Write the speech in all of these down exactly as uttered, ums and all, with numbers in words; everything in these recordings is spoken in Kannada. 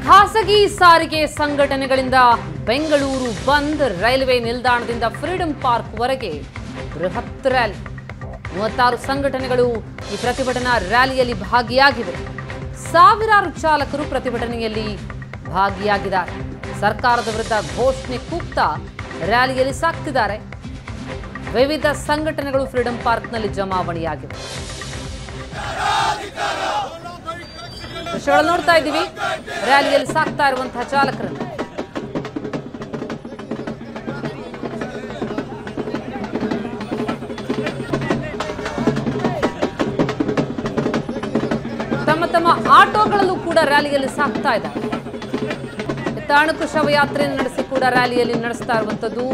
ಖಾಸಗಿ ಸಾರಿಗೆ ಸಂಘಟನೆಗಳಿಂದ ಬೆಂಗಳೂರು ಬಂದ್, ರೈಲ್ವೆ ನಿಲ್ದಾಣದಿಂದ ಫ್ರೀಡಂ ಪಾರ್ಕ್ ವರೆಗೆ ಬೃಹತ್ ರ್ಯಾಲಿ. ಮೂವತ್ತಾರು ಸಂಘಟನೆಗಳು ಈ ಪ್ರತಿಭಟನಾ ರ್ಯಾಲಿಯಲ್ಲಿ ಭಾಗಿಯಾಗಿವೆ. ಸಾವಿರಾರು ಚಾಲಕರು ಪ್ರತಿಭಟನೆಯಲ್ಲಿ ಭಾಗಿಯಾಗಿದ್ದಾರೆ. ಸರ್ಕಾರದ ವಿರುದ್ಧ ಘೋಷಣೆ ಕೂಗ್ತಾ ರ್ಯಾಲಿಯಲ್ಲಿ ಸಾಕ್ತಿದ್ದಾರೆ. ವಿವಿಧ ಸಂಘಟನೆಗಳು ಫ್ರೀಡಂ ಪಾರ್ಕ್ನಲ್ಲಿ ಜಮಾವಣೆಯಾಗಿವೆ. ದೃಶ್ಯಗಳನ್ನು ನೋಡ್ತಾ ಇದ್ದೀವಿ. ರ್ಯಾಲಿಯಲ್ಲಿ ಸಾಕ್ತಾ ಇರುವಂತಹ ಚಾಲಕರನ್ನು ತಮ್ಮ ತಮ್ಮ ಆಟೋಗಳಲ್ಲೂ ಕೂಡ ರ್ಯಾಲಿಯಲ್ಲಿ ಸಾಕ್ತಾ ಇದ್ದಾರೆ. ತಾಣಕು ಶವಯಾತ್ರೆಯನ್ನು ನಡೆಸಿ ಕೂಡ ರ್ಯಾಲಿಯಲ್ಲಿ ನಡೆಸ್ತಾ ಇರುವಂತದ್ದು.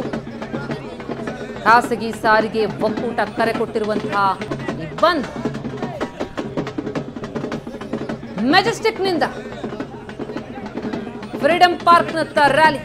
ಖಾಸಗಿ ಸಾರಿಗೆ ಒಕ್ಕೂಟ ಕರೆ ಕೊಟ್ಟಿರುವಂತಹ ಈ ಬಂದ್ ಮೆಜೆಸ್ಟಿಕ್ನಿಂದ ಫ್ರೀಡಂ ಪಾರ್ಕ್ನತ್ತ ರ್ಯಾಲಿ.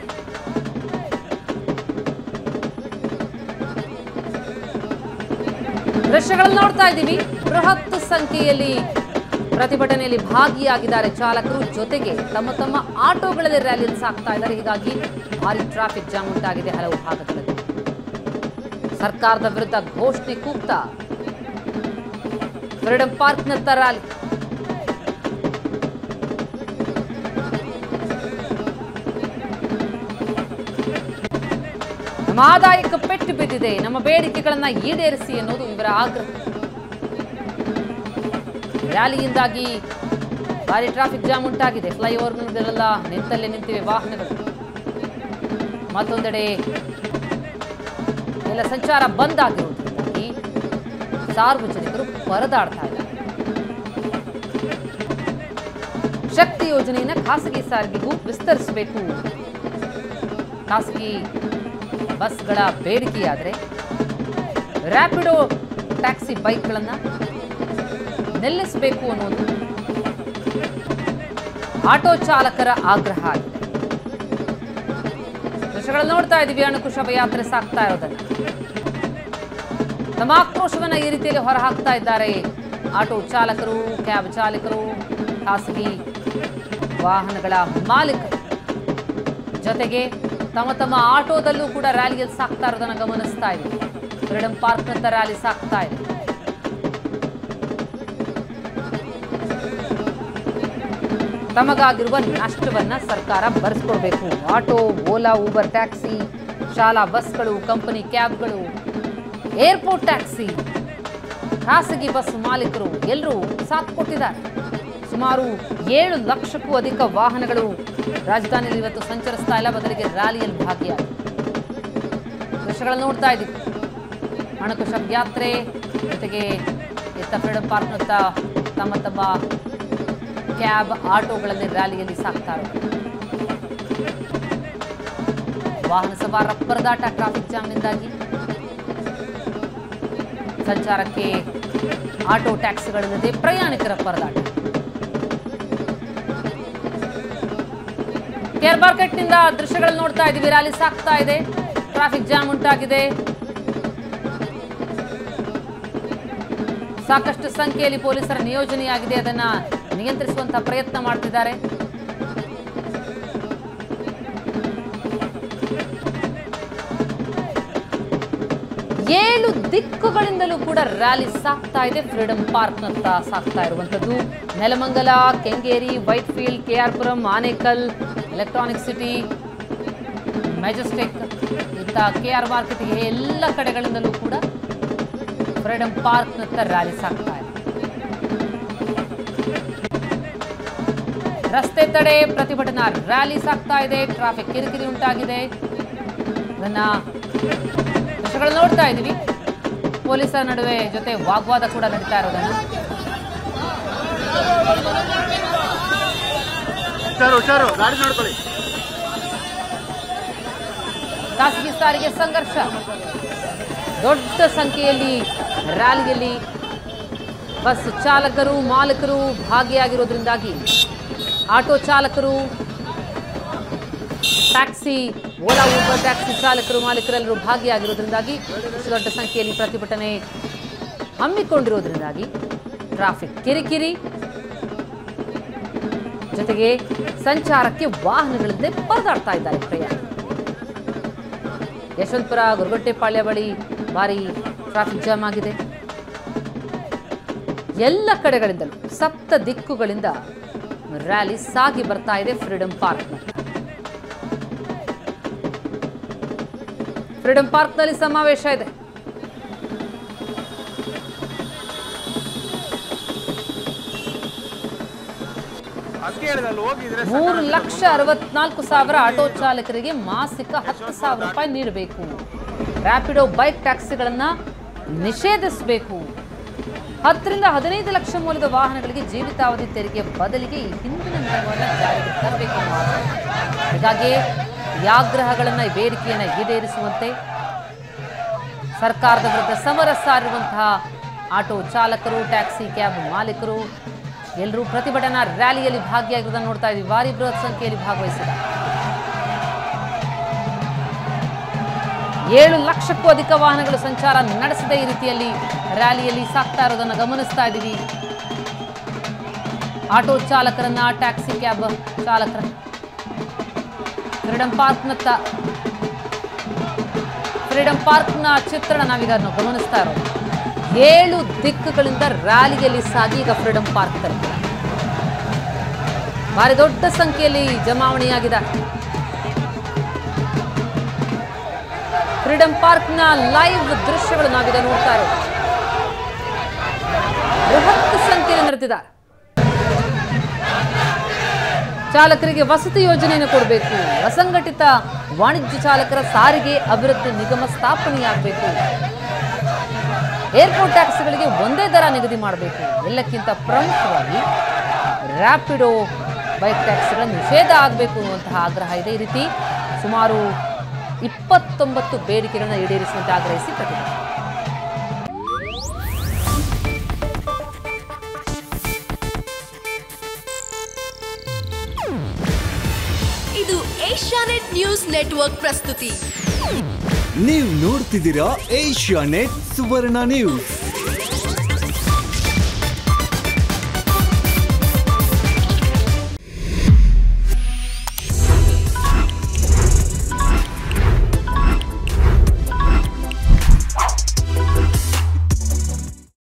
ದೃಶ್ಯಗಳನ್ನು ನೋಡ್ತಾ ಇದ್ದೀವಿ. ಬೃಹತ್ ಸಂಖ್ಯೆಯಲ್ಲಿ ಪ್ರತಿಭಟನೆಯಲ್ಲಿ ಭಾಗಿಯಾಗಿದ್ದಾರೆ ಚಾಲಕರು. ಜೊತೆಗೆ ತಮ್ಮ ತಮ್ಮ ಆಟೋಗಳಲ್ಲಿ ರ್ಯಾಲಿಯಲ್ಲಿ ಸಾಕ್ತಾ ಇದ್ದಾರೆ. ಹೀಗಾಗಿ ಭಾರಿ ಟ್ರಾಫಿಕ್ ಜಾಮ್ ಉಂಟಾಗಿದೆ ಹಲವು ಭಾಗಗಳಲ್ಲಿ. ಸರ್ಕಾರದ ವಿರುದ್ಧ ಘೋಷಣೆ ಕೂಗ್ತಾ ಫ್ರೀಡಂ ಪಾರ್ಕ್ನತ್ತ ರ್ಯಾಲಿ. ನಮ್ಮ ಆದಾಯಕ್ಕೆ ಪೆಟ್ಟು ಬಿದ್ದಿದೆ, ನಮ್ಮ ಬೇಡಿಕೆಗಳನ್ನ ಈಡೇರಿಸಿ ಅನ್ನೋದು ಇವರ ಆಗ್ರಹ. ರ್ಯಾಲಿಯಿಂದಾಗಿ ಭಾರಿ ಟ್ರಾಫಿಕ್ ಜಾಮ್ ಉಂಟಾಗಿದೆ. ಫ್ಲೈಓವರ್ಗಳೆಲ್ಲ ನಿಂತಲ್ಲೇ ನಿಂತಿವೆ ವಾಹನಗಳು. ಮತ್ತೊಂದೆಡೆ ಎಲ್ಲ ಸಂಚಾರ ಬಂದ್ ಆಗಿರುವುದರಿಂದಾಗಿ ಸಾರ್ವಜನಿಕರು ಪರದಾಡ್ತಾ ಇದ್ದಾರೆ. ಶಕ್ತಿ ಯೋಜನೆಯನ್ನು ಖಾಸಗಿ ಸಾರಿಗೆಗೂ ವಿಸ್ತರಿಸಬೇಕು. ಖಾಸಗಿ ಬಸ್ಗಳ ಬೇಡಿಕೆಯಾದರೆ ರ್ಯಾಪಿಡೋ ಟ್ಯಾಕ್ಸಿ ಬೈಕ್ಗಳನ್ನು ನಿಲ್ಲಿಸಬೇಕು ಅನ್ನೋದು ಆಟೋ ಚಾಲಕರ ಆಗ್ರಹ ಆಗಿದೆ. ದೃಶ್ಯಗಳನ್ನು ನೋಡ್ತಾ ಇದ್ದೀವಿ. ಅಣಕು ಶವಯಾತ್ರೆ ಸಾಕ್ತಾ ಇರೋದನ್ನ ತಮ್ಮ ಆಕ್ರೋಶವನ್ನ ಈ ರೀತಿಯಲ್ಲಿ ಹೊರಹಾಕ್ತಾ ಇದ್ದಾರೆ ಆಟೋ ಚಾಲಕರು, ಕ್ಯಾಬ್ ಚಾಲಕರು, ಖಾಸಗಿ ವಾಹನಗಳ ಮಾಲೀಕರು. ಜೊತೆಗೆ ತಮ್ಮ ತಮ್ಮ ಆಟೋದಲ್ಲೂ ಕೂಡ ರ್ಯಾಲಿಯಲ್ಲಿ ಸಾಕ್ತಾ ಇರೋದನ್ನ ಗಮನಿಸ್ತಾ ಇದ್ದೀವಿ. ಫ್ರೀಡಂ ಪಾರ್ಕ್ನತ್ತ ರ್ಯಾಲಿ ಸಾಕ್ತಾ ಇದೆ. ತಮಗಾಗಿರುವ ನಷ್ಟವನ್ನ ಸರ್ಕಾರ ಭರಿಸಿಕೊಡ್ಬೇಕು. ಆಟೋ, ಓಲಾ, ಊಬರ್ ಟ್ಯಾಕ್ಸಿ, ಶಾಲಾ ಬಸ್ಗಳು, ಕಂಪನಿ ಕ್ಯಾಬ್ಗಳು, ಏರ್ಪೋರ್ಟ್ ಟ್ಯಾಕ್ಸಿ, ಖಾಸಗಿ ಬಸ್ ಮಾಲೀಕರು ಎಲ್ಲರೂ ಸಾಥ್ ಕೊಟ್ಟಿದ್ದಾರೆ. ಸುಮಾರು ಏಳು ಲಕ್ಷಕ್ಕೂ ಅಧಿಕ ವಾಹನಗಳು ರಾಜಧಾನಿಯಲ್ಲಿ ಇವತ್ತು ಸಂಚರಿಸ್ತಾ ಇಲ್ಲ, ಬದಲಿಗೆ ರ್ಯಾಲಿಯಲ್ಲಿ ಭಾಗಿಯಾಗಿದೆ. ದೃಶ್ಯಗಳನ್ನು ನೋಡ್ತಾ ಇದ್ದೀವಿ. ಅಣಕು ಶವಯಾತ್ರೆ ಜೊತೆಗೆ ಎತ್ತ ಫ್ರೀಡಂ ಪಾರ್ಕ್ನತ್ತ ತಮ್ಮ ತಮ್ಮ ಕ್ಯಾಬ್, ಆಟೋಗಳಲ್ಲಿ ರ್ಯಾಲಿಯಲ್ಲಿ ಸಾಕ್ತಾ ಇರೋದು. ವಾಹನ ಸವಾರರ ಪರದಾಟ, ಟ್ರಾಫಿಕ್ ಜಾಮ್ನಿಂದಾಗಿ ಸಂಚಾರಕ್ಕೆ ಆಟೋ ಟ್ಯಾಕ್ಸಿಗಳಿಲ್ಲದೆ ಪ್ರಯಾಣಿಕರ ಪರದಾಟ. ಕೇರ್ ಮಾರ್ಕೆಟ್ನಿಂದ ದೃಶ್ಯಗಳನ್ನು ನೋಡ್ತಾ ಇದ್ದೀವಿ. ರ್ಯಾಲಿ ಸಾಕ್ತಾ ಇದೆ. ಟ್ರಾಫಿಕ್ ಜಾಮ್ ಉಂಟಾಗಿದೆ. ಸಾಕಷ್ಟು ಸಂಖ್ಯೆಯಲ್ಲಿ ಪೊಲೀಸರ ನಿಯೋಜನೆಯಾಗಿದೆ. ಅದನ್ನ ನಿಯಂತ್ರಿಸುವಂತಹ ಪ್ರಯತ್ನ ಮಾಡ್ತಿದ್ದಾರೆ. ಏಳು ದಿಕ್ಕುಗಳಿಂದಲೂ ಕೂಡ ರ್ಯಾಲಿ ಸಾಕ್ತಾ ಇದೆ. ಫ್ರೀಡಂ ಪಾರ್ಕ್ನತ್ತ ಸಾಕ್ತಾ ಇರುವಂತದ್ದು. ನೆಲಮಂಗಲ, ಕೆಂಗೇರಿ, ವೈಟ್ಫೀಲ್ಡ್, ಕೆಆರ್ಪುರಂ, ಆನೇಕಲ್, ಎಲೆಕ್ಟ್ರಾನಿಕ್ ಸಿಟಿ, ಮೆಜೆಸ್ಟಿಕ್, ಇಂಥ ಕೆಆರ್ ಮಾರ್ಕೆಟ್ಗೆ ಎಲ್ಲ ಕಡೆಗಳಿಂದಲೂ ಕೂಡ ಫ್ರೀಡಂ ಪಾರ್ಕ್ನತ್ತ ರ್ಯಾಲಿ ಸಾಕ್ತಾ ಇದೆ. ರಸ್ತೆ ತಡೆ ಪ್ರತಿಭಟನಾ ರ್ಯಾಲಿ ಸಾಕ್ತಾ ಇದೆ. ಟ್ರಾಫಿಕ್ ಕಿರಿಕಿರಿ ಉಂಟಾಗಿದೆ. ಅದನ್ನ ದೃಶ್ಯಗಳನ್ನು ನೋಡ್ತಾ ಇದ್ದೀವಿ. ಪೊಲೀಸರ ನಡುವೆ ಜೊತೆ ವಾಗ್ವಾದ ಕೂಡ ನಡೀತಾ ಇರೋದನ್ನ ಖಾಸಗಿ ಸಾರಿಗೆ ಸಂಘರ್ಷ. ದೊಡ್ಡ ಸಂಖ್ಯೆಯಲ್ಲಿ ರ್ಯಾಲಿಯಲ್ಲಿ ಬಸ್ ಚಾಲಕರು, ಮಾಲೀಕರು ಭಾಗಿಯಾಗಿರೋದ್ರಿಂದಾಗಿ ಆಟೋ ಚಾಲಕರು, ಟ್ಯಾಕ್ಸಿ, ಓಲಾ, ಊಬರ್ ಟ್ಯಾಕ್ಸಿ ಚಾಲಕರು, ಮಾಲೀಕರೆಲ್ಲರೂ ಭಾಗಿಯಾಗಿರೋದ್ರಿಂದಾಗಿ ದೊಡ್ಡ ಸಂಖ್ಯೆಯಲ್ಲಿ ಪ್ರತಿಭಟನೆ ಹಮ್ಮಿಕೊಂಡಿರೋದ್ರಿಂದಾಗಿ ಟ್ರಾಫಿಕ್ ಕಿರಿಕಿರಿ, ಜೊತೆಗೆ ಸಂಚಾರಕ್ಕೆ ವಾಹನಗಳಿಂದ ಪರದಾಡ್ತಾ ಇದ್ದಾರೆ ಪ್ರಯಾಣ. ಯಶವಂತಪುರ ಗೊರಗುಂಟೆಪಾಳ್ಯ ಬಳಿ ಭಾರಿ ಟ್ರಾಫಿಕ್ ಜಾಮ್ ಆಗಿದೆ. ಎಲ್ಲ ಕಡೆಗಳಿಂದಲೂ ಸಪ್ತ ದಿಕ್ಕುಗಳಿಂದ ರ್ಯಾಲಿ ಸಾಗಿ ಬರ್ತಾ ಇದೆ ಫ್ರೀಡಂ ಪಾರ್ಕ್. ಫ್ರೀಡಂ ಪಾರ್ಕ್ನಲ್ಲಿ ಸಮಾವೇಶ ಇದೆ. ಮೂರು ಲಕ್ಷ ಅರವತ್ನಾಲ್ಕು ಸಾವಿರ ಆಟೋ ಚಾಲಕರಿಗೆ ಮಾಸಿಕ ಹತ್ತು ಸಾವಿರ ರೂಪಾಯಿ ನೀಡಬೇಕು. ರ್ಯಾಪಿಡೋ ಬೈಕ್ ಟ್ಯಾಕ್ಸಿಗಳನ್ನ ನಿಷೇಧಿಸಬೇಕು. ಹತ್ತರಿಂದ ಹದಿನೈದು ಲಕ್ಷ ಮೌಲ್ಯದ ವಾಹನಗಳಿಗೆ ಜೀವಿತಾವಧಿ ತೆರಿಗೆ ಬದಲಿಗೆ ಈ ಹಿಂದಿನ ನಿಯಮವನ್ನು ಜಾರಿಗೆ ತರಬೇಕು. ಹೀಗಾಗಿ ಈ ಆಗ್ರಹಗಳನ್ನು ಬೇಡಿಕೆಯನ್ನು ಈಡೇರಿಸುವಂತೆ ಸರ್ಕಾರದ ವಿರುದ್ಧ ಸಮರ ಸಾರಿರುವಂತಹ ಆಟೋ ಚಾಲಕರು, ಟ್ಯಾಕ್ಸಿ ಕ್ಯಾಬ್ ಮಾಲೀಕರು ಎಲ್ಲರೂ ಪ್ರತಿಭಟನಾ ರ್ಯಾಲಿಯಲ್ಲಿ ಭಾಗಿಯಾಗಿರುವುದನ್ನು ನೋಡ್ತಾ ಇದ್ದೀವಿ. ಭಾರಿ ಬೃಹತ್ ಸಂಖ್ಯೆಯಲ್ಲಿ ಭಾಗವಹಿಸಿದ ಏಳು ಲಕ್ಷಕ್ಕೂ ಅಧಿಕ ವಾಹನಗಳು ಸಂಚಾರ ನಡೆಸಿದ ಈ ರೀತಿಯಲ್ಲಿ ರ್ಯಾಲಿಯಲ್ಲಿ ಸಾಕ್ತಾ ಇರೋದನ್ನು ಗಮನಿಸ್ತಾ ಇದ್ದೀವಿ. ಆಟೋ ಚಾಲಕರನ್ನ, ಟ್ಯಾಕ್ಸಿ ಕ್ಯಾಬ್ ಚಾಲಕರ ಫ್ರೀಡಂ ಪಾರ್ಕ್ನತ್ತ ಫ್ರೀಡಂ ಪಾರ್ಕ್ನ ಚಿತ್ರಣ ನಾವೀಗ ಗಮನಿಸ್ತಾ ಇರೋದು. ಏಳು ದಿಕ್ಕುಗಳಿಂದ ರ್ಯಾಲಿಯಲ್ಲಿ ಸಾಗಿ ಈಗ ಫ್ರೀಡಂ ಪಾರ್ಕ್ ತಲುಪಿದೆ. ಭಾರಿ ದೊಡ್ಡ ಸಂಖ್ಯೆಯಲ್ಲಿ ಜಮಾವಣೆಯಾಗಿದೆ. ಫ್ರೀಡಂ ಪಾರ್ಕ್ನ ಲೈವ್ ದೃಶ್ಯಗಳು ನಾವೀಗ ನೋಡ್ತಾ ಇರೋದು. ಬೃಹತ್ ಸಂಖ್ಯೆಯಲ್ಲಿ ನಡೆದಿದ್ದಾರೆ. ಚಾಲಕರಿಗೆ ವಸತಿ ಯೋಜನೆಯನ್ನು ಕೊಡಬೇಕು. ಅಸಂಘಟಿತ ವಾಣಿಜ್ಯ ಚಾಲಕರ ಸಾರಿಗೆ ಅಭಿವೃದ್ಧಿ ನಿಗಮ ಸ್ಥಾಪನೆಯಾಗಬೇಕು. ಏರ್ಪೋರ್ಟ್ ಟ್ಯಾಕ್ಸಿಗಳಿಗೆ ಒಂದೇ ದರ ನಿಗದಿ ಮಾಡಬೇಕು. ಎಲ್ಲಕ್ಕಿಂತ ಪ್ರಮುಖವಾಗಿ ರ್ಯಾಪಿಡೋ ಬೈಕ್ ಟ್ಯಾಕ್ಸಿಗಳ ನಿಷೇಧ ಆಗಬೇಕು ಅನ್ನುವಂತಹ ಆಗ್ರಹ ಇದೆ. ಈ ರೀತಿ ಸುಮಾರು ಇಪ್ಪತ್ತೊಂಬತ್ತು ಬೇಡಿಕೆಗಳನ್ನು ಈಡೇರಿಸುವಂತೆ ಆಗ್ರಹಿಸಿ ಪ್ರತಿಭಟನೆ. ಇದು ಏಷ್ಯಾನೆಟ್ ನ್ಯೂಸ್ ನೆಟ್ವರ್ಕ್ ಪ್ರಸ್ತುತಿ. ನೀವು ನೋಡ್ತಿದ್ದೀರಾ ಏಷ್ಯಾನೆಟ್ ಸುವರ್ಣ ನ್ಯೂಸ್.